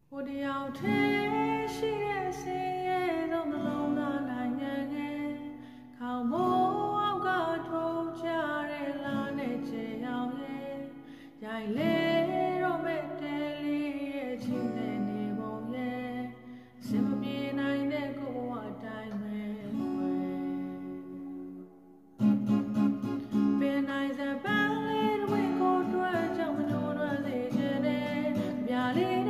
ဟိုတယောက်ထဲရှိတဲ့ဆင်းရဲဆုံးနှလုံးသားနိုင်ငံငယ်ခေါင်းမိုးအောက်ကထိုးကြတဲ့လာနဲ့ချေအောင်ရဲ့ရိုင်လေတော့မဲ့တဲလေးရဲ့ချင်းတဲ့နေပုံရဲ့စင်မပြေနိုင်တဲ့ကိုဘဝတိုင်းပဲပင်နိုင်စပန်းလေးတွေကိုတွေ့ကြောင့်မနှိုးရစေချင်တယ်ပြာလေး